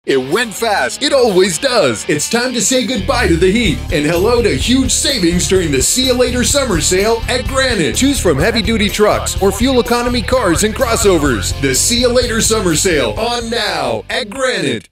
It went fast. It always does. It's time to say goodbye to the heat and hello to huge savings during the See You Later summer sale at Granite. Choose from heavy-duty trucks or fuel economy cars and crossovers. The See You Later summer sale on now at Granite.